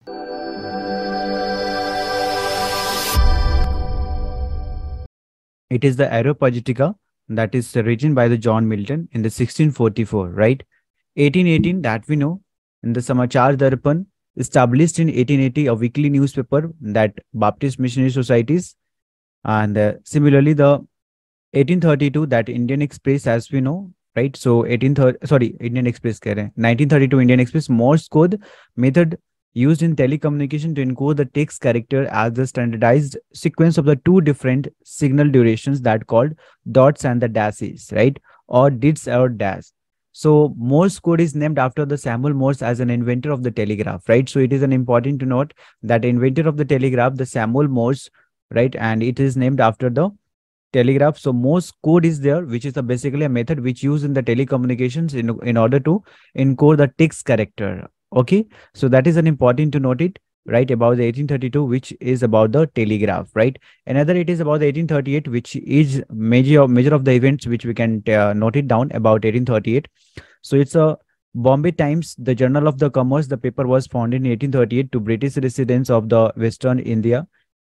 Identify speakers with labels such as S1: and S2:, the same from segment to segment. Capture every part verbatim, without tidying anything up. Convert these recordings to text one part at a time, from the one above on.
S1: It is the 𝗹𝗶𝗫𝗁 that is written by the John Milton in the sixteen forty-four, right? eighteen eighteen, that we know, in the Samachar Darpan, established in eighteen eighty, a weekly newspaper that Baptist Missionary Societies. And uh, similarly, the eighteen thirty-two, that Indian Express, as we know, right? So eighteen thirty, sorry, Indian Express, nineteen thirty-two Indian Express, Morse code method used in telecommunication to encode the text character as the standardized sequence of the two different signal durations that called dots and the dashes, right? Or dits or dash. So Morse code is named after the Samuel Morse as an inventor of the telegraph, right? So it is an important to note that inventor of the telegraph, the Samuel Morse, right? And it is named after the telegraph. So Morse code is there, which is a basically a method which used in the telecommunications in, in order to encode the text character. Okay, so that is an important to note it, right, about the eighteen thirty-two, which is about the telegraph, right? Another, it is about the eighteen thirty-eight, which is major major of the events which we can uh, note it down about eighteen thirty-eight. So it's a Bombay Times, the Journal of the Commerce. The paper was founded in eighteen thirty-eight to British residents of the Western India.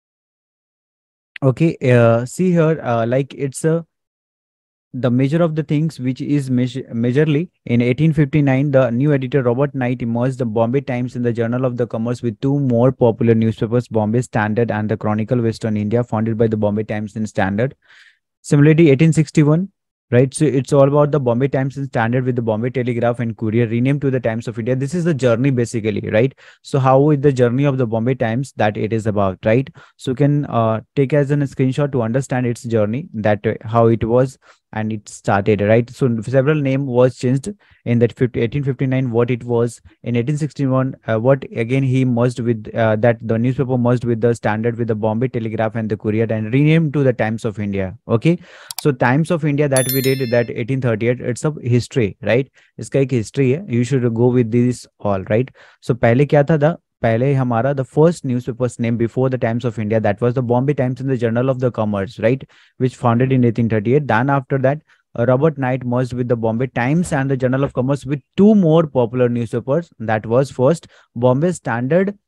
S1: Okay, uh, see here, uh, like it's a the measure of the things which is measure majorly in eighteen fifty-nine, the new editor Robert Knight emerged the Bombay Times in the Journal of the Commerce with two more popular newspapers, Bombay Standard and the Chronicle Western India, founded by the Bombay Times and Standard. Similarly, eighteen sixty-one, right? So it's all about the Bombay Times and Standard with the Bombay Telegraph and Courier renamed to the Times of India. This is the journey basically, right? So how is the journey of the Bombay Times that it is about, right? So you can uh, take as a screenshot to understand its journey, that uh, how it was and it started, right? So several name was changed in that eighteen fifty-nine, what it was in eighteen sixty-one, uh, what again he merged with uh, that the newspaper merged with the Standard with the Bombay Telegraph and the Courier and renamed to the Times of India. Okay, so Times of India that we did that eighteen thirty-eight, it's a history, right? Iska ek history hai, you should go with this all, right? So pehle kya tha, the pehle hamara the first newspaper's name before the Times of India, that was the Bombay Times and the Journal of the Commerce, right, which founded in eighteen thirty-eight. Then after that, uh, Robert Knight merged with the Bombay Times and the Journal of Commerce with two more popular newspapers. That was first Bombay Standard,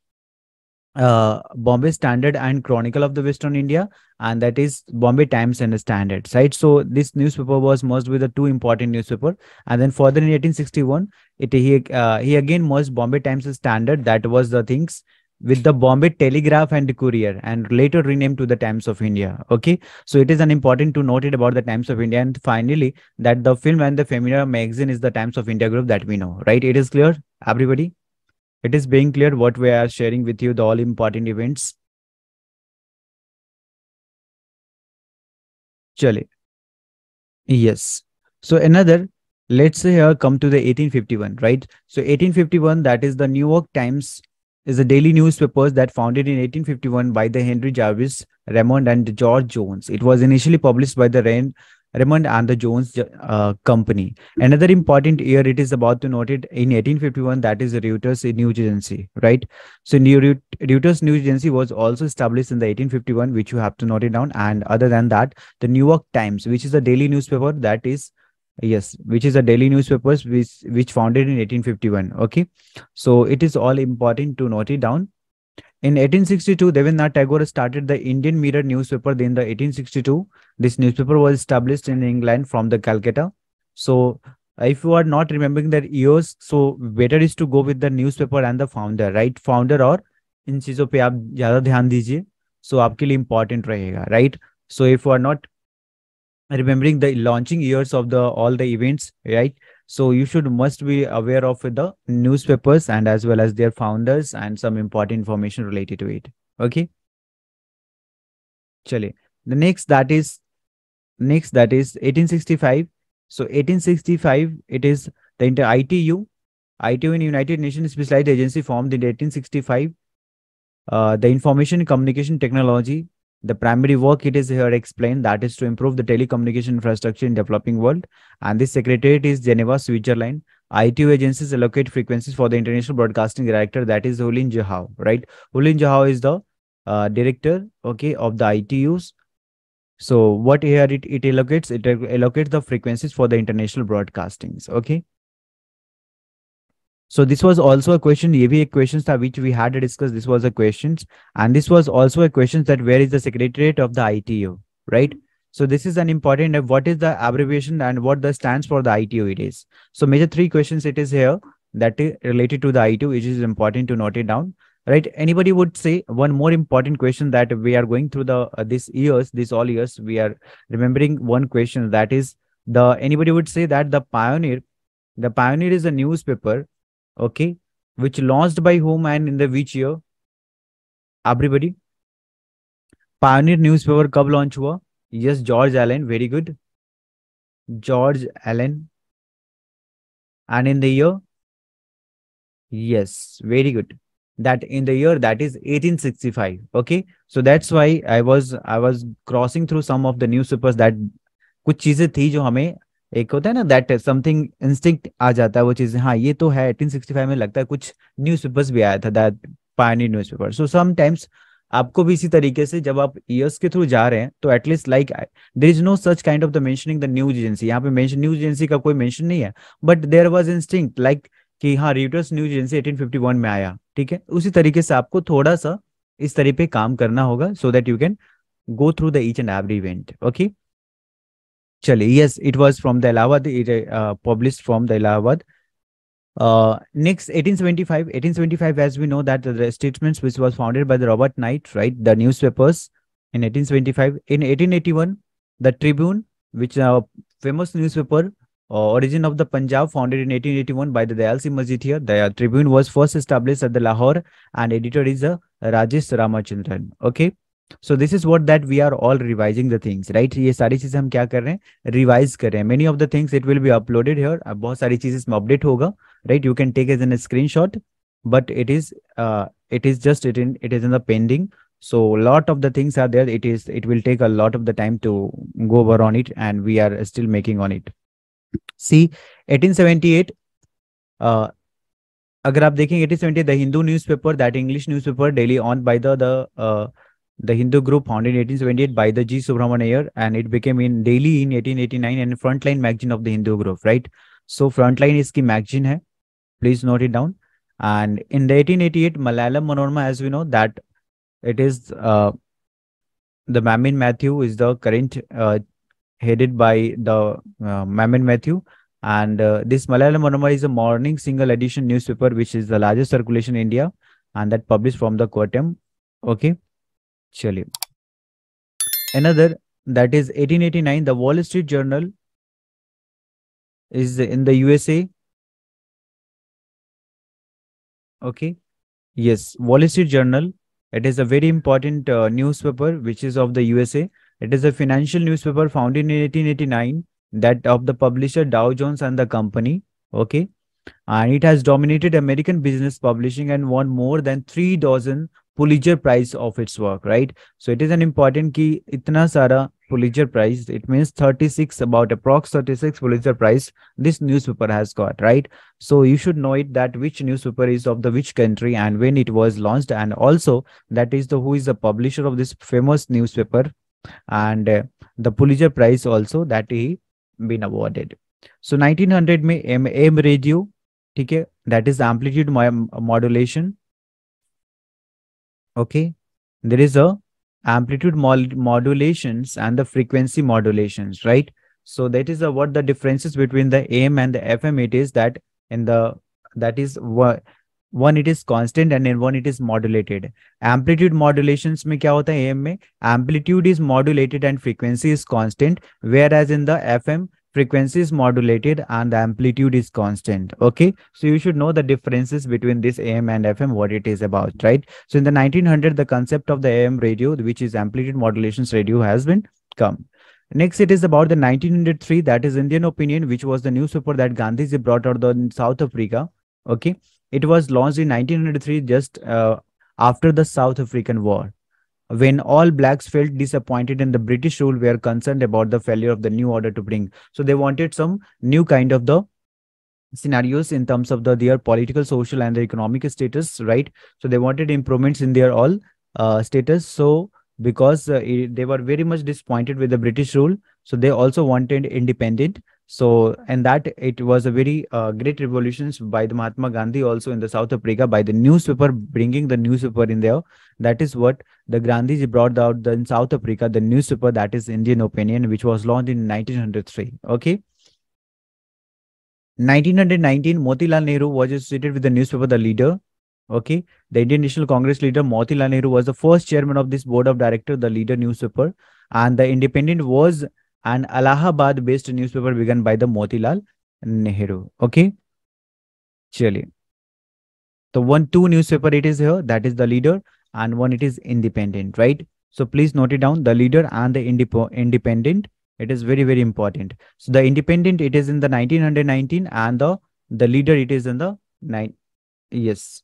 S1: uh Bombay Standard and Chronicle of the Western India, and that is Bombay Times and the Standard, right? So this newspaper was merged with the two important newspaper, and then further in eighteen sixty-one, it he uh, he again merged Bombay Times and Standard, that was the things, with the Bombay Telegraph and the Courier, and later renamed to the Times of India. Okay, so it is an important to note it about the Times of India. And finally, that the film and the Femina magazine is the Times of India group that we know, right? It is clear, everybody? It is being clear what we are sharing with you, the all important events. Chale. Yes. So another, let's say here come to the eighteen fifty-one, right? So eighteen fifty-one, that is the New York Times is a daily newspaper that founded in eighteen fifty-one by the Henry Jarvis, Raymond and George Jones. It was initially published by the Rain Raymond and the Jones uh, company. Another important year it is about to note it in eighteen fifty-one, that is Reuters News Agency, right? So New Reuters News Agency was also established in the eighteen fifty-one, which you have to note it down. And other than that, the New York Times, which is a daily newspaper, that is yes, which is a daily newspaper which which founded in eighteen fifty-one. Okay, so it is all important to note it down. In eighteen sixty-two, Devendranath Tagore started the Indian Mirror newspaper. In the eighteen sixty-two, this newspaper was established in England from the Calcutta. So if you are not remembering the years, so better is to go with the newspaper and the founder, right? Founder और इन चीजों पे आप ज़्यादा ध्यान दीजिए. So आपके लिए important रहेगा, right? So if you are not remembering the launching years of the all the events, right? So you should must be aware of the newspapers and as well as their founders and some important information related to it. Okay. Chale. The next that is next that is eighteen sixty-five. So eighteen sixty-five, it is the inter I T U. I T U in United Nations Specialized Agency formed in eighteen sixty-five. Uh, the Information Communication Technology. The primary work it is here explained, that is to improve the telecommunication infrastructure in developing world. And this secretariat is Geneva, Switzerland. I T U agencies allocate frequencies for the international broadcasting director, that is 𝗲𝗏𝗀𝗏𝗏, right? 𝗲𝗏𝗏𝗏 is the uh, director, okay, of the I T Us. So what here it, it allocates, it allocates the frequencies for the international broadcastings, okay? So this was also a question, ये भी एक questions था which we had to discuss. This was a questions, and this was also a question that where is the secretariat of the I T O, right? So this is an important, uh, what is the abbreviation and what the stands for the I T O it is. So major three questions it is here that is related to the I T O, which is important to note it down, right? Anybody would say one more important question that we are going through the uh, this years, this all years, we are remembering one question, that is the, anybody would say that the Pioneer, the Pioneer is a newspaper, okay, which launched by whom and in the which year? Everybody, Pioneer newspaper कब launch हुआ? Yes, George Allen, very good. George Allen. And in the year? Yes, very good. That in the year, that is eighteen sixty-five. Okay, so that's why I was I was crossing through some of the newspapers that कुछ चीजें थी जो हमें एक होता है ना that something instinct आ जाता है वो चीजें, हाँ ये तो है एटीन सिक्सटी फाइव में लगता है कुछ न्यूज़पेपर्स भी आया था that pioneer newspaper. So sometimes आपको भी इसी तरीके से जब आप ईयर्स के थ्रू जा रहे हैं तो at least like there is no such kind of the mentioning the news agency. यहाँ पे मेंशन न्यूज एजेंसी का कोई मेंशन नहीं है, but there was instinct like कि हाँ Reuters news agency eighteen fifty one में आया, ठीक है. उसी तरीके से आपको थोड़ा सा इस तरीके पे काम करना होगा so that you can go through the each and every event. Okay चलिए, yes, it was from the Allahabad, it uh, published from the Allahabad. Uh, next, eighteen seventy-five, eighteen seventy-five, as we know that the statements which was founded by the Robert Knight, right, the newspapers in eighteen seventy-five. In eighteen eighty-one, the Tribune, which is a famous newspaper, uh, origin of the Punjab, founded in eighteen eighty-one by the 𝗍𝗪𝒻𝒁𝗍𝒂𝗍 here. The uh, Tribune was first established at the Lahore and editor is uh, Rajesh Ramachandran. Okay. So this is what that we are all revising the things, right? ये सारी चीजें हम क्या कर रहे हैं, revise कर रहे हैं. Many of the things it will be uploaded here. अब बहुत सारी चीजें इसमें अपडेट होगा, right? You can take as a screenshot, but it is uh, it is just it in it is in the pending. So a lot of the things are there. It is it will take a lot of the time to go over on it, and we are still making on it. See, eighteen seventy-eight. Uh, अगर आप देखें eighteen seventy-eight, the Hindu newspaper, that English newspaper, daily owned by the the uh, The Hindu group, founded in eighteen seventy-eight by the G. Subramanian Iyer, and it became in daily in eighteen eighty-nine and Frontline magazine of the Hindu group, right? So Frontline is the magazine hai. Please note it down. And in the eighteen eighty-eight, Malayalam Manorama, as we know that it is uh, the Mamin Matthew is the current uh, headed by the uh, Mamin Matthew. And uh, this Malayalam Manorama is a morning single edition newspaper, which is the largest circulation in India, and that published from the Quotem. Okay. चलिए, another, that is eighteen eighty-nine, the Wall Street Journal is in the U S A. Okay, yes, Wall Street Journal, it is a very important uh, newspaper which is of the U S A. It is a financial newspaper founded in eighteen eighty-nine, that of the publisher Dow Jones and the Company. Okay, and it has dominated American business publishing and won more than three dozen Pulitzer Prize of its work, right? So it is an important key, itna sara Pulitzer Prize, it means thirty-six, about approx thirty-six Pulitzer Prize this newspaper has got, right? So you should know it, that which newspaper is of the which country and when it was launched, and also that is the who is the publisher of this famous newspaper, and uh, the Pulitzer Prize also that he been awarded. So nineteen hundred में M M radio, ठीक है, that is amplitude modulation. Okay, there is a amplitude mod modulations and the frequency modulations, right? So that is a, what the differences between the A M and the F M it is, that in the that is what one it is constant and in one it is modulated. Amplitude modulations में क्या होता है, A M में amplitude is modulated and frequency is constant, whereas in the F M frequency is modulated and the amplitude is constant. Okay, so you should know the differences between this A M and F M, what it is about, right? So in the nineteen hundred, the concept of the A M radio, which is amplitude modulations radio, has been come. Next, it is about the nineteen oh three, that is Indian Opinion, which was the newspaper that Gandhiji brought out in South Africa. Okay, it was launched in nineteen oh three, just uh, after the South African War, when all blacks felt disappointed in the British rule, were concerned about the failure of the new order to bring. So they wanted some new kind of the scenarios in terms of the their political, social, and the economic status, right? So they wanted improvements in their all uh, status. So because uh, it, they were very much disappointed with the British rule, so they also wanted independent. So, and that it was a very uh, great revolution by the Mahatma Gandhi also in the South Africa by the newspaper, bringing the newspaper in there. That is what the Gandhiji brought out the, in South Africa, the newspaper, that is Indian Opinion, which was launched in nineteen oh three. Okay. nineteen nineteen, Motilal Nehru was associated with the newspaper The Leader. Okay. The Indian National Congress leader Motilal Nehru was the first chairman of this board of directors, The Leader newspaper, and the Independent was an Allahabad-based newspaper begun by the Motilal Nehru. Okay. Chaliye. So one, two newspaper it is here, that is The Leader, and one it is Independent, right? So please note it down, The Leader and the Indep Independent. It is very, very important. So the Independent, it is in the nineteen nineteen, and the, the Leader, it is in the nine. Yes.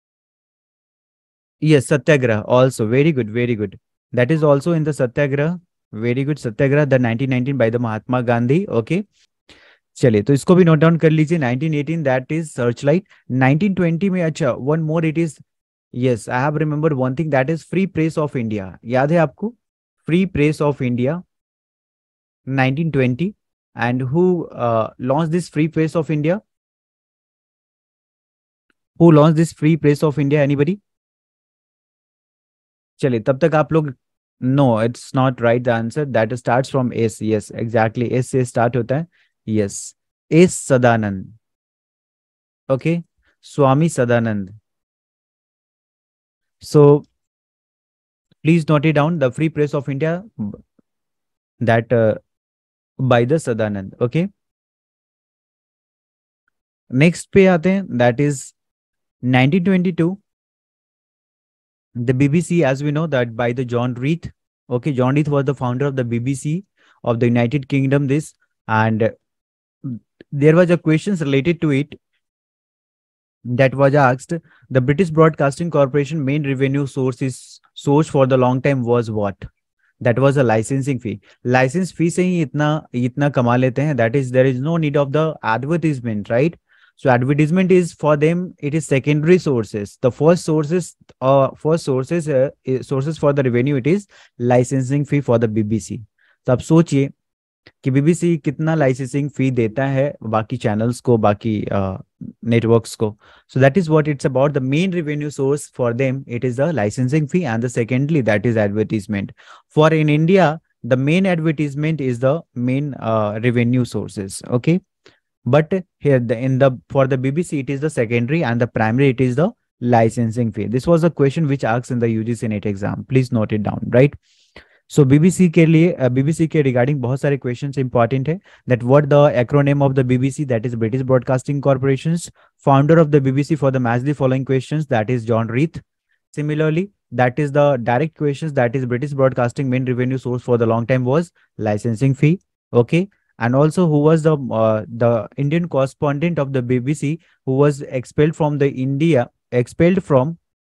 S1: Yes, Satyagraha also. Very good, very good. That is also in the Satyagraha. Very good. Satyagraha, the nineteen nineteen by the Mahatma Gandhi. Okay. चलिए तो इसको भी note down कर लीजिए. nineteen eighteen that is Searchlight. nineteen twenty में अच्छा one more it is, yes I have remembered one thing, that is Free Press of India. याद है आपको Free Press of India nineteen twenty, and who uh, launched this Free Press of India? Who launched this Free Press of India? Anybody? चलिए तब तक आप लोग, no it's not right the answer, that starts from S. Yes exactly, S से start होता है. Yes, S. Sadanand. Okay, Swami Sadanand. So please note it down, the Free Press of India, that uh, by the Sadanand. Okay. Next पे आते हैं, that is nineteen twenty-two. The B B C, as we know, that by the John Reith. Okay, John Reith was the founder of the B B C of the United Kingdom. This, and there was a questions related to it that was asked. The British Broadcasting Corporation main revenue source is source for the long time was what? That was a licensing fee. License fee से ही इतना इतना कमा लेते हैं. That is, there is no need of the advertisement, right? So advertisement is for them, it is secondary sources. The first sources, uh, first sources, uh, sources for the revenue, it is licensing fee for the B B C. तो आप सोचिए कि BBC कितना licensing फी देता है बाकी channels को, बाकी नेटवर्क्स को. So that is what it's about. The main revenue source for them it is the licensing fee, and the secondly that is advertisement. For in India the main advertisement is the main revenue sources. Okay, but here the in the for the B B C it is the secondary, and the primary it is the licensing fee. This was a question which asked in the U G C net exam. Please note it down, right? So B B C के लिए uh, B B C के regarding बहुत सारे questions important है. That what the acronym of the B B C, that is British Broadcasting Corporations. Founder of the B B C for the match the following questions, that is John Reith. Similarly, that is the direct questions, that is British Broadcasting main revenue source for the long time was licensing fee. Okay. And also who was the uh, the Indian correspondent of the B B C who was expelled from the India, expelled from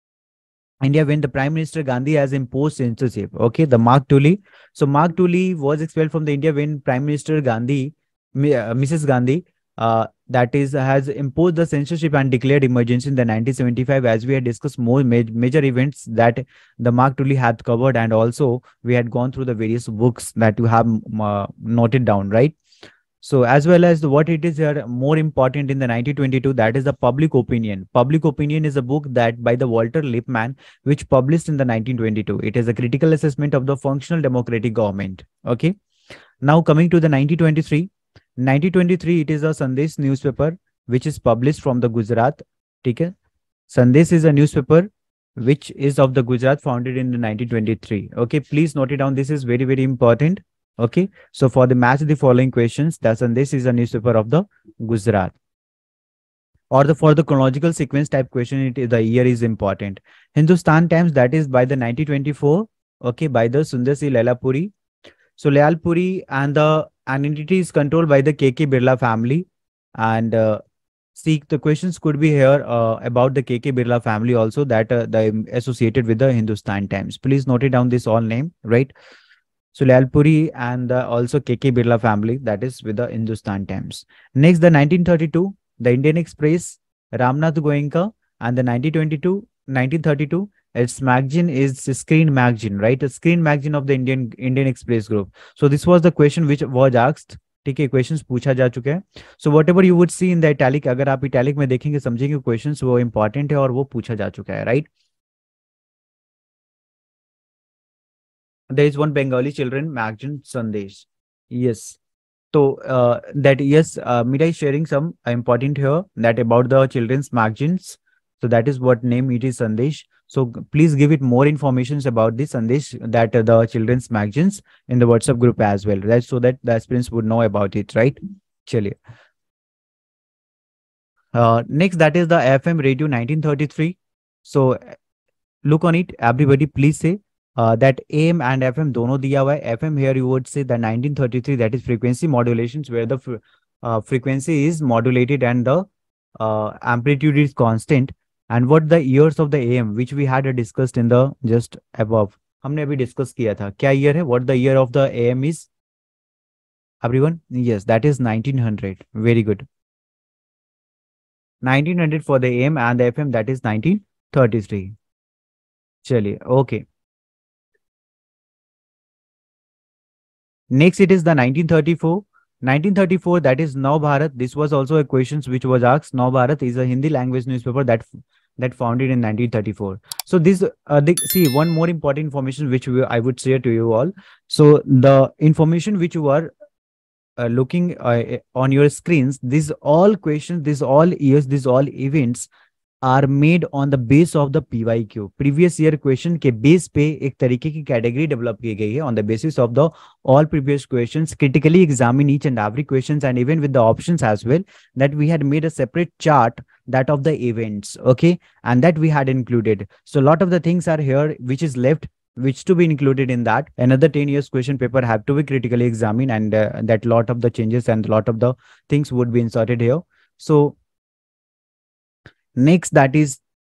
S1: India when the Prime Minister Gandhi has imposed censorship. Okay, the Mark Tully. So Mark Tully was expelled from the India when Prime Minister Gandhi, uh, Missus Gandhi, uh, that is has imposed the censorship and declared emergency in the nineteen seventy-five. As we had discussed more ma major events that the Mark Tully had covered, and also we had gone through the various books that you have uh, noted down, right? So as well as the, what it is here more important in the nineteen twenty-two, that is the Public Opinion. Public Opinion is a book that by the Walter Lippmann, which published in the nineteen twenty-two. It is a critical assessment of the functional democratic government. Okay. Now coming to the nineteen twenty-three. nineteen twenty-three, it is a Sandesh newspaper which is published from the Gujarat. Okay. Sandesh is a newspaper which is of the Gujarat, founded in the nineteen twenty-three. Okay. Please note it down. This is very, very important. Okay. So for the match the following questions, that Sandesh is a newspaper of the Gujarat. Or the for the chronological sequence type question, it is the year is important. Hindustan Times, that is by the nineteen twenty-four. Okay. By the Sundar C. Lalapuri. So Lalpuri and the an entity is controlled by the K K Birla family, and uh, see the questions could be here uh, about the K K Birla family also, that uh, the associated with the Hindustan Times. Please note it down, this all name, right? So Lalpuri and uh, also K K Birla family, that is with the Hindustan Times. Next, the nineteen thirty-two, the Indian Express, Ramnath Goenka, and the nineteen twenty-two, nineteen thirty-two, its magazine is Screen Magazine, right? A Screen Magazine of the Indian Indian Express Group. So this was the question which was asked. ठीक है, questions पूछा जा चुका है. So whatever you would see in the italic, अगर आप italic में देखेंगे समझेंगे क्वेश्चंस वो इंपॉर्टेंट है और वो पूछा जा चुका है, right. There is one Bengali children magazine Sandesh. Yes. So uh, that yes, uh, Mira is sharing some important here that about the children's magazines. So that is what name it is Sandesh. So g- please give it more informations about this Sandesh that uh, the children's magazines in the WhatsApp group as well, right? So that the aspirants would know about it, right? Chaliye. Uh, next, that is the F M radio nineteen thirty-three. So uh, look on it, everybody. Please say uh, that A M and F M दोनों दिया हुआ है. F M here you would say the nineteen thirty-three, that is frequency modulations where the fre- uh, frequency is modulated and the uh, amplitude is constant. And what the years of the A M which we had uh, discussed in the just above. हमने अभी discuss किया था क्या year है, what the year of the A M is, everyone? Yes, that is nineteen hundred. Very good. nineteen hundred for the A M and the F M, that is nineteen thirty-three. चलिए, okay. Next, it is the nineteen thirty-four. nineteen thirty-four, that is Now Bharat. This was also a question which was asked. Now Bharat is a Hindi language newspaper that that founded in nineteen thirty-four. So this, uh, the, see, one more important information which we, I would share to you all. So the information which you are uh, looking uh, on your screens, these all questions, these all years, these all events are made on the base of the P Y Q. Previous year question के base पे एक तरीके की category develop की गई है on the basis of the all previous questions, critically examine each and every questions and even with the options as well, that we had made a separate chart that of the events, okay, and that we had included. So a lot of the things are here which is left, which to be included in that. Another ten years question paper have to be critically examined, and uh, that lot of the changes and lot of the things would be inserted here. So next, that is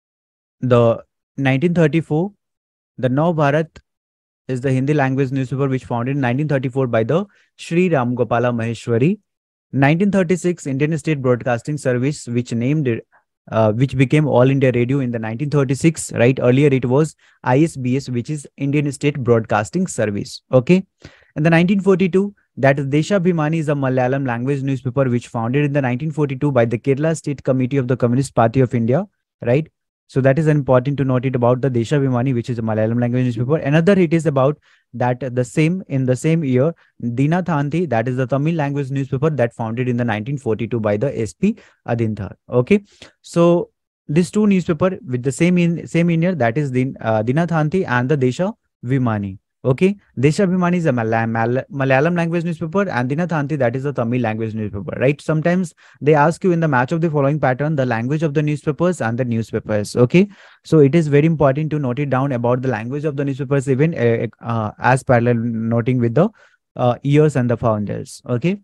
S1: the nineteen thirty-four. The Now Bharat is the Hindi language newspaper which founded in nineteen thirty-four by the Sri Ram Gopala Maheshwari. nineteen thirty-six, Indian State Broadcasting Service, which named it, uh, which became All India Radio in the nineteen thirty-six, right? Earlier it was I S B S, which is Indian State Broadcasting Service, okay? And the nineteen forty-two, that is 𝗍𝗵𝗂𝗍 is a Malayalam language newspaper which founded in the nineteen forty-two by the Kerala State Committee of the Communist Party of India, right? So that is important to note it about the 𝗍𝗵𝗂𝗍, which is a Malayalam language newspaper. Another it is about that the same in the same year, Dinathanthi, that is the Tamil language newspaper that founded in the nineteen forty-two by the S P Adinthar. Okay, so these two newspaper with the same in same in year, that is Din uh, Dinathanthi and the 𝗍𝗵𝗂𝗍. Okay, 𝗍𝗵𝗂𝗍 is a Mal Mal Malayalam language newspaper and Dinathanthi, that is the Tamil language newspaper, right? Sometimes they ask you in the match of the following pattern, the language of the newspapers and the newspapers, okay? So it is very important to note it down about the language of the newspapers, even uh, uh, as parallel noting with the uh, years and the founders, okay?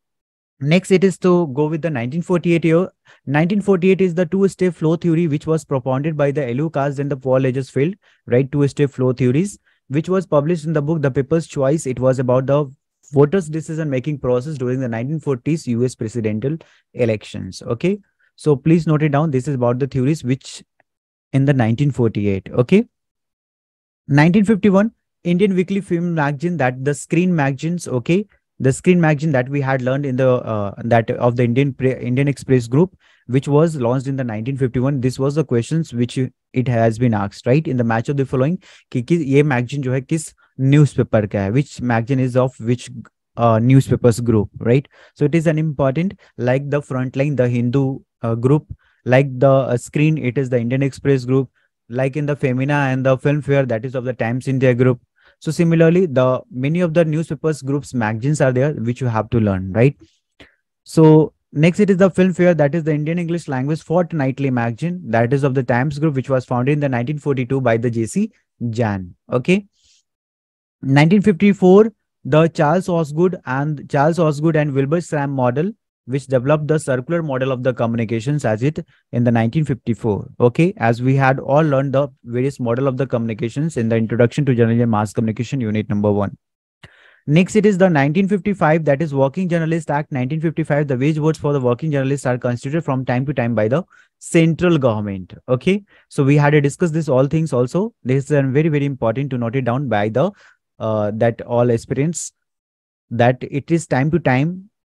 S1: Next, it is to go with the nineteen forty-eight year. nineteen forty-eight is the two-step flow theory, which was propounded by the Elu caste in the Paul Ages field, right? Two-step flow theories, which was published in the book The People's Choice. It was about the voters' decision-making process during the nineteen forties U S presidential elections. Okay, so please note it down. This is about the theories which in the nineteen forty-eight. Okay, nineteen fifty-one, Indian Weekly Film Magazine, that the Screen magazines. Okay, the Screen magazine that we had learned in the uh, that of the Indian Indian Express group, which was launched in the nineteen fifty-one. This was the questions which it has been asked, right, in the match of the following कि कि ये magazine जो है किस newspaper का है, which magazine is of which uh, newspapers group, right? So it is an important, like the Frontline, the Hindu uh, group, like the uh, Screen, it is the Indian Express group, like in the Femina and the Filmfare, that is of the Times India group. So similarly, the many of the newspapers groups magazines are there which you have to learn, right? So next, it is the Filmfare, that is the Indian English Language Fortnightly magazine, that is of the Times Group, which was founded in the nineteen forty-two by the J C Jan. Okay, nineteen fifty-four, the Charles Osgood and Charles Osgood and Wilbur Schramm model, which developed the circular model of the communications as it in the nineteen fifty-four. Okay, as we had all learned the various model of the communications in the Introduction to Journalism and Mass Communication unit number one. Next, it is the nineteen fifty-five, that is Working Journalist Act nineteen fifty-five. The wage boards for the working journalists are constituted from time to time by the central government. Okay, so we had to discuss this all things also. This is very, very important to note it down by the uh, that all aspirants, that it is time to time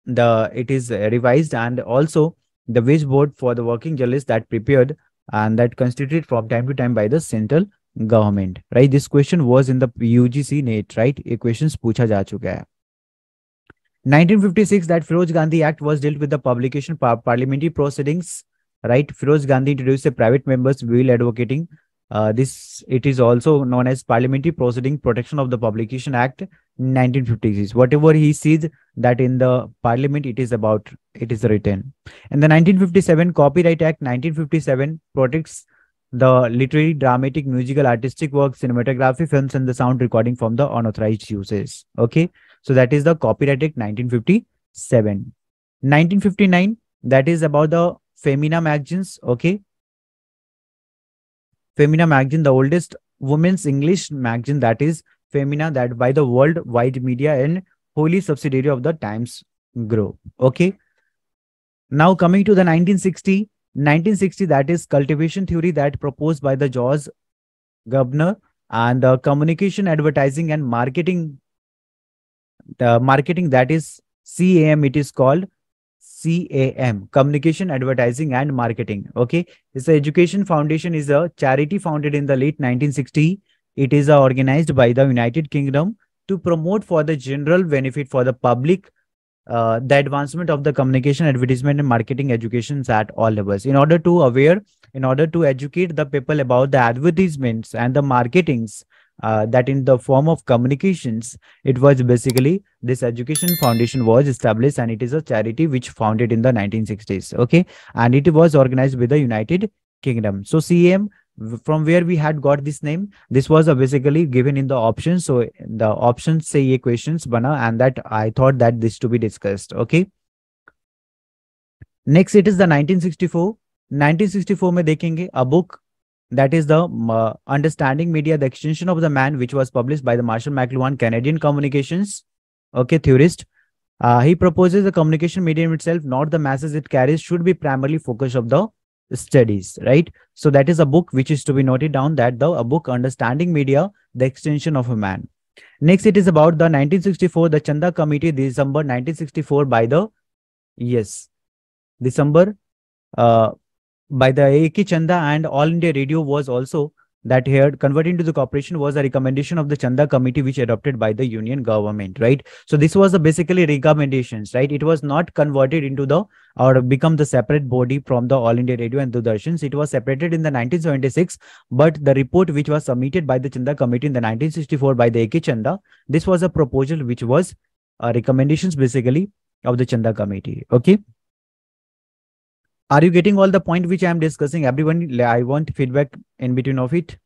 S1: the it is revised, and also the wage board for the working journalists that prepared and that constituted from time to time by the central government, right? This question was in the U G C NET, right? ये questions पूछा जा चुका है. nineteen fifty-six, that Firoz Gandhi Act was dealt with the publication par parliamentary proceedings, right? Firoz Gandhi introduced a private members bill advocating uh, this. It is also known as Parliamentary Proceeding Protection of the Publication Act nineteen fifty-six. Whatever he sees that in the parliament, it is about, it is written. And the nineteen fifty-seven Copyright Act nineteen fifty-seven protects the literary, dramatic, musical, artistic works, cinematography, films, and the sound recording from the unauthorized uses. Okay. So that is the Copyright Act nineteen fifty-seven. nineteen fifty-nine, that is about the Femina magazines. Okay. Femina magazine, the oldest women's English magazine, that is Femina, that by the worldwide media and wholly subsidiary of the Times Group. Okay. Now coming to the nineteen sixty, nineteen sixty, that is cultivation theory that proposed by the George Gardner, and the communication, advertising, and marketing. The marketing, that is C A M, it is called C A M, Communication, Advertising, and Marketing. Okay. This Education Foundation is a charity founded in the late nineteen sixty. It is uh, organized by the United Kingdom to promote for the general benefit for the public uh, the advancement of the communication, advertisement, and marketing educations at all levels. In order to aware, in order to educate the people about the advertisements and the marketings, Uh, that in the form of communications, it was basically this Education Foundation was established, and it is a charity which founded in the nineteen sixties. Okay. And it was organized with the United Kingdom. So C A M, from where we had got this name, this was uh, basically given in the options. So the options say ye questions bana, and that I thought that this to be discussed. Okay. Next, it is the nineteen sixty-four. nineteen sixty-four में देखेंगे a book, that is the uh, Understanding Media, the Extension of the Man, which was published by the Marshall McLuhan, Canadian communications, okay, theorist. Uh, he proposes the communication medium itself, not the masses it carries, should be primarily focus of the studies, right? So that is a book which is to be noted down, that the a book Understanding Media, the Extension of a Man. Next, it is about the nineteen sixty-four, the Chanda Committee, December nineteen sixty-four, by the, yes, December, uh, by the A K Chanda and All India Radio was also that here converting to the corporation was a recommendation of the Chanda Committee, which adopted by the Union government, right? So this was a basically recommendations, right? It was not converted into the or become the separate body from the All India Radio and Doordarshan. It was separated in the nineteen seventy-six, but the report which was submitted by the Chanda Committee in the nineteen sixty-four by the A K Chanda, this was a proposal which was uh, recommendations basically of the Chanda Committee. Okay. Are you getting all the point which I am discussing? Everyone, I want feedback in between of it.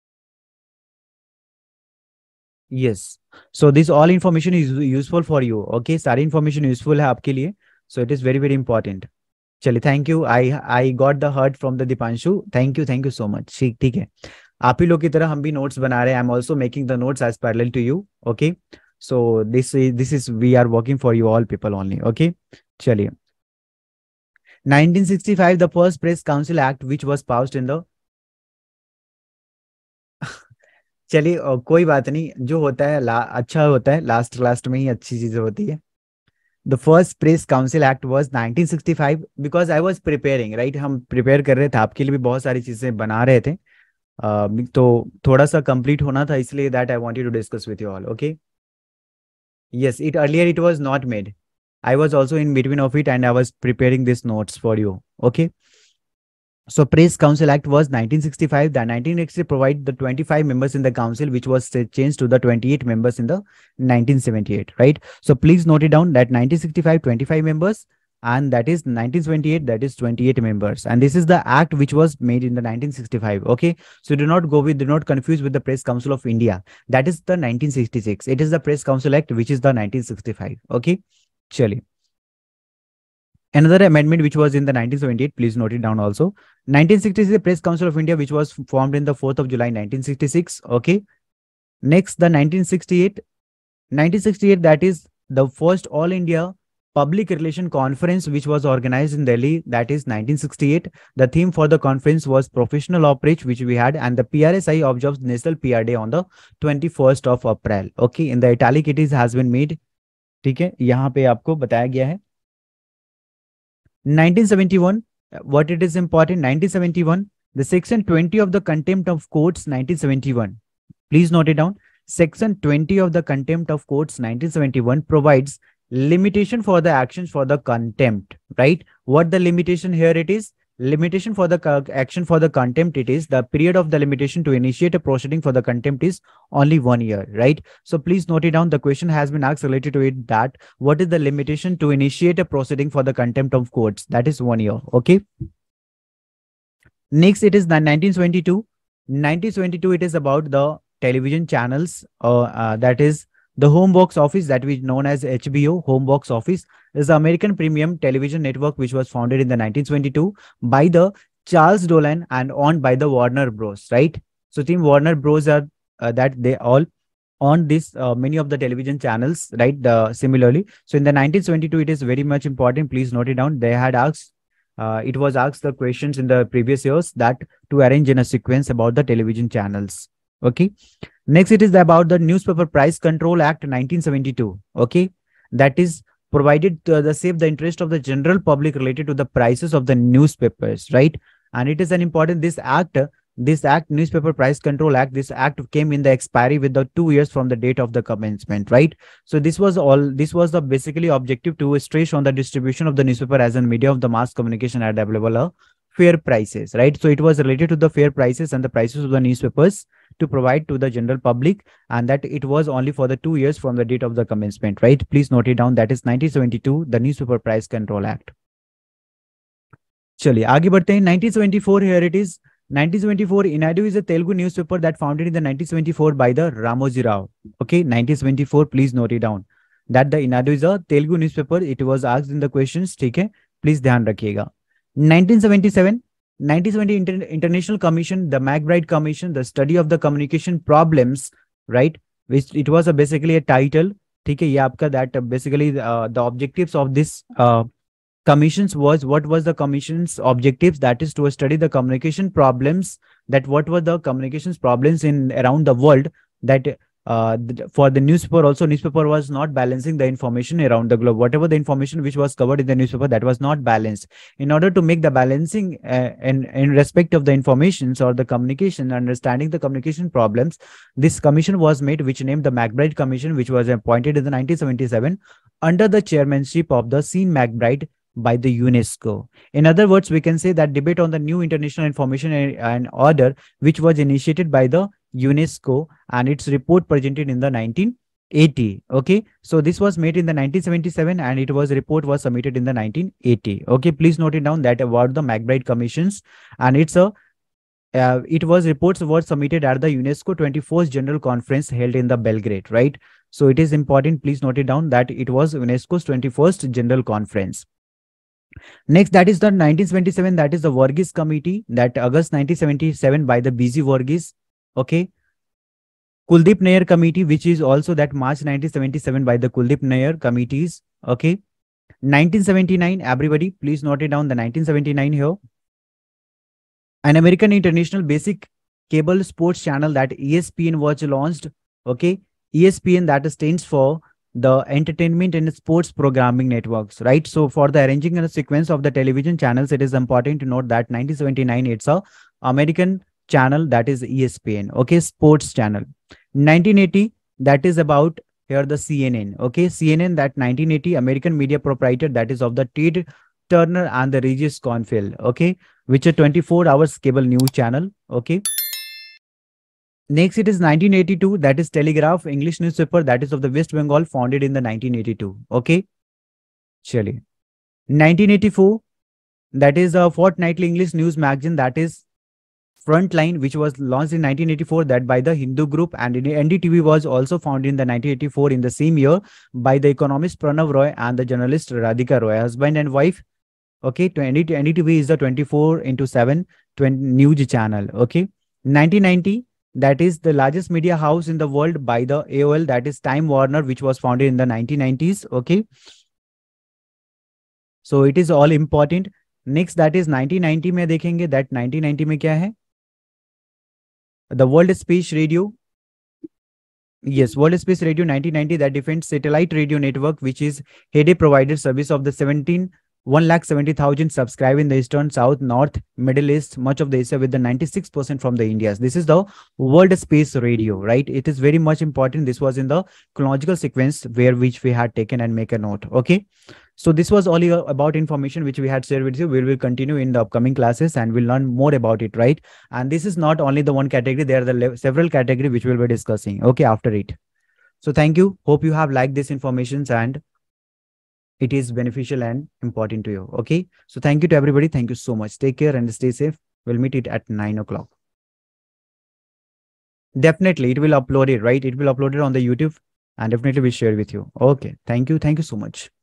S1: Yes. So this all information is useful for you. Okay. सारी information useful है आपके लिए. So it is very, very important. चलिए, thank you. I I got the hurt from the Dipanshu. Thank you. Thank you so much. ठीक ठीक है. आप ही लोग की तरह हम भी notes बना रहे हैं. I'm also making the notes as parallel to you. Okay. So this is, this is, we are working for you all people only. Okay. चलिए. nineteen sixty-five, the first Press Council Act, which was passed in the चलिए कोई बात नहीं, जो होता है अच्छा होता है, लास्ट लास्ट में ही अच्छी चीजें होती है. The first Press Council Act was nineteen sixty-five, because I was preparing, right? हम प्रिपेयर कर रहे थे, आपके लिए भी बहुत सारी चीजें बना रहे थे, uh, तो थोड़ा सा कंप्लीट होना था, इसलिए that I wanted to discuss with you all. Okay. Yes, it earlier it was not made. I was also in between of it, and I was preparing these notes for you. Okay. So Press Council Act was nineteen sixty-five. The nineteen sixty provide the twenty-five members in the council, which was changed to the twenty-eight members in the nineteen seventy-eight, right? So please note it down that nineteen sixty-five, twenty-five members, and that is nineteen seventy-eight, that is twenty-eight members. And this is the act which was made in the nineteen sixty-five. Okay. So do not go with, do not confuse with the Press Council of India. That is the nineteen sixty-six. It is the Press Council Act, which is the nineteen sixty-five. Okay. Chali. Another amendment which was in the nineteen seventy-eight, please note it down also. nineteen sixty-six, the Press Council of India, which was formed in the fourth of July nineteen sixty-six. Okay. Next, the nineteen sixty-eight. nineteen sixty-eight, that is the first All India Public Relation Conference, which was organized in Delhi. That is nineteen sixty-eight. The theme for the conference was Professional Outreach, which we had, and the P R S I observes National P R Day on the twenty-first of April. Okay. In the italic, it is has been made. ठीक है, यहाँ पे आपको बताया गया है. nineteen seventy-one, what it is important, nineteen seventy-one, the section twenty of the Contempt of Courts nineteen seventy-one. Please note it down. Section twenty of the Contempt of Courts nineteen seventy-one provides limitation for the actions for the contempt, right? What the limitation here it is? Limitation for the action for the contempt, it is the period of the limitation to initiate a proceeding for the contempt is only one year, right? So please note it down. The question has been asked related to it, that what is the limitation to initiate a proceeding for the contempt of courts? That is one year. Okay. Next, it is the nineteen seventy-two. nineteen seventy-two, it is about the television channels, uh, uh, that is the home box office, that we known as H B O. Home box office is the American premium television network which was founded in the nineteen seventy-two by the Charles Dolan and owned by the Warner Bros, right? So team Warner Bros are uh, that they all on this uh, many of the television channels, right? The similarly, so in the nineteen seventy-two, it is very much important. Please note it down. They had asked, uh, it was asked the questions in the previous years that to arrange in a sequence about the television channels. Okay. Next, it is about the Newspaper Price Control Act nineteen seventy-two. Okay. That is provided to the save the interest of the general public related to the prices of the newspapers, right? And it is an important, this act, this act, Newspaper Price Control Act, this act came in the expiry with the two years from the date of the commencement, right? So this was all, this was the basically objective to stress on the distribution of the newspaper as a media of the mass communication at available uh, fair prices, right? So it was related to the fair prices and the prices of the newspapers to provide to the general public, and that it was only for the two years from the date of the commencement, right? Please note it down. That is nineteen seventy-two, the Newspaper Price Control Act. चलिए आगे बढ़ते हैं. nineteen seventy-four, here it is. nineteen seventy-four, Inadu is a Telugu newspaper that founded in the nineteen seventy-four by the Ramoji Rao. Okay, nineteen seventy-four, please note it down. That the Inadu is a Telugu newspaper. It was asked in the questions. ठीक है, please ध्यान रखिएगा. nineteen seventy-seven, nineteen seventy Inter International Commission, the McBride Commission, the study of the communication problems, right? Which it was a basically a title. ठीक है, ये आपका that uh, basically uh, the objectives of this uh, commissions was, what was the commission's objectives? That is to study the communication problems, that what were the communications problems in around the world, that uh, for the newspaper also, newspaper was not balancing the information around the globe. Whatever the information which was covered in the newspaper, that was not balanced. In order to make the balancing uh, in, in respect of the informations or the communication, understanding the communication problems, this commission was made, which named the McBride Commission, which was appointed in the nineteen seventy-seven under the chairmanship of the Sean McBride by the UNESCO. In other words, we can say that debate on the new international information and order, which was initiated by the UNESCO, and its report presented in the nineteen eighty. Okay, so this was made in the nineteen seventy-seven, and it was report was submitted in the nineteen eighty. Okay, please note it down that about the McBride Commissions, and it's a uh, it was reports were submitted at the UNESCO twenty-fourth General Conference held in the Belgrade, right? So it is important. Please note it down that it was UNESCO's twenty-first General Conference. Next, that is the nineteen seventy-seven, that is the Varghese Committee, that August nineteen seventy-seven by the B G Varghese. Okay. Kuldeep Nair Committee, which is also that March nineteen seventy-seven by the Kuldeep Nair Committees. Okay. nineteen seventy-nine, everybody, please note it down, the nineteen seventy-nine here. An American International Basic Cable Sports Channel, that E S P N was launched. Okay. E S P N, that stands for the Entertainment and Sports Programming Networks, right? So for the arranging and the sequence of the television channels, it is important to note that nineteen seventy-nine, it's a American channel, that is E S P N. Okay, sports channel. nineteen eighty, that is about here the C N N. Okay, C N N, that nineteen eighty, American media proprietor, that is of the Ted Turner and the Regis Cornfield. Okay, which a twenty-four hours cable news channel. Okay. Next, it is nineteen eighty-two, that is Telegraph, English newspaper, that is of the West Bengal, founded in the nineteen eighty-two. Okay. Chali. nineteen eighty-four, that is a fortnightly English news magazine, that is Frontline, which was launched in nineteen eighty-four, that by the Hindu group, and N D T V was also founded in the nineteen eighty-four in the same year by the economist Pranav Roy and the journalist Radhika Roy, husband and wife. Okay. N D T V is the twenty-four into seven news channel. Okay. nineteen ninety, that is the largest media house in the world by the A O L, that is Time Warner, which was founded in the nineteen nineties. Okay. So it is all important. Next, that is nineteen ninety में देखेंगे, that nineteen ninety में क्या है? The World Space Radio. Yes, World Space Radio nineteen ninety, that defends satellite radio network, which is head provided service of the seventeen one lakh seventy thousand subscribe in the Eastern, South, North, Middle East, much of the Asia, with the ninety-six percent from the India. This is the World Space Radio, right? It is very much important. This was in the chronological sequence where which we had taken and make a note. Okay. So this was all about information which we had shared with you. We will continue in the upcoming classes and we'll learn more about it, right? And this is not only the one category. There are the several categories which we'll be discussing. Okay, after it. So thank you. Hope you have liked this information and it is beneficial and important to you. Okay. So thank you to everybody. Thank you so much. Take care and stay safe. We'll meet it at nine o'clock. Definitely it will upload it, right? It will upload it on the YouTube and definitely we'll share with you. Okay. Thank you. Thank you so much.